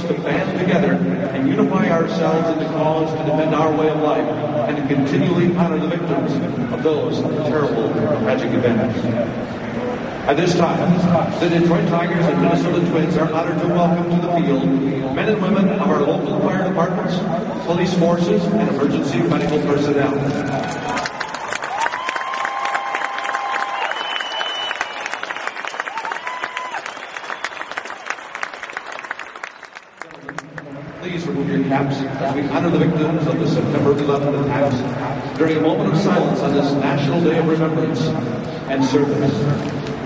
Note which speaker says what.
Speaker 1: to band together and unify ourselves in the cause to defend our way of life and to continually honor the victims of those terrible, tragic events. At this time, the Detroit Tigers and Minnesota Twins are honored to welcome to the field men and women of our local fire departments, police forces, and emergency medical personnel. Please remove your caps as we honor the victims of the September 11th attacks during a moment of silence on this National Day of Remembrance and Service.